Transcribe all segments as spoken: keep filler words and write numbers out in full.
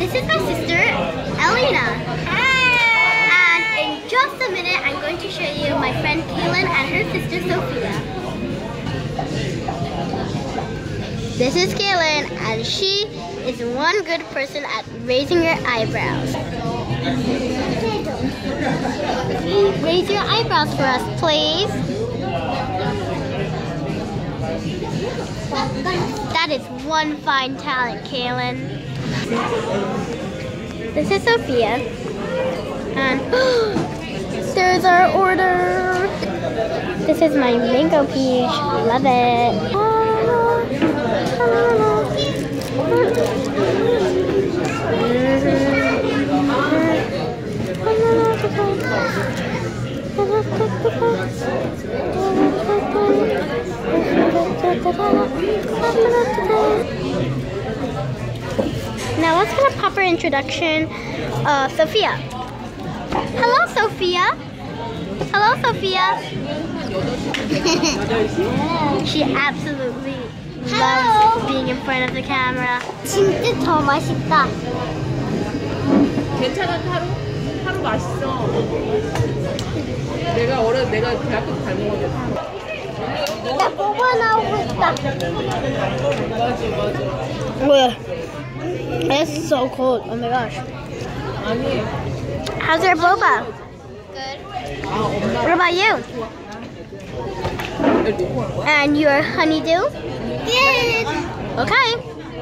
This is my sister, Elena. Hi! And in just a minute, I'm going to show you my friend Kaylin and her sister Sophia. This is Kaylin, and she is one good person at raising your eyebrows. Raise your eyebrows for us, please. That is one fine talent, Kaylin. This is Sophia. And there's our order. This is my mango peach. Love it. Now let's get a proper introduction of Sophia. Hello, Sophia. Hello, Sophia. She absolutely Hello. loves being in front of the camera. 진짜 더 맛있다. 괜찮아, 타루? 타루 맛있어. 내가 어려 내가 대학교 때 잘 먹었는데. 나 뽑아 나오고 있다. 맞아, 맞아. Ugh. It's so cold. Oh my gosh. 아니. How's your boba? Good. What about you? And your honeydew? Good. Okay.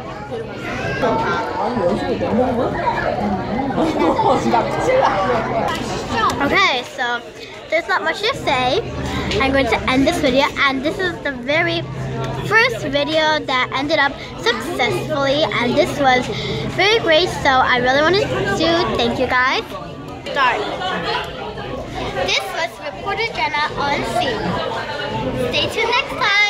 Okay, so there's not much to say. I'm going to end this video, and this is the very first video that ended up successfully, and this was very great, so I really wanted to thank you guys. Start. This was Reporter Jenna on scene. Stay tuned next time.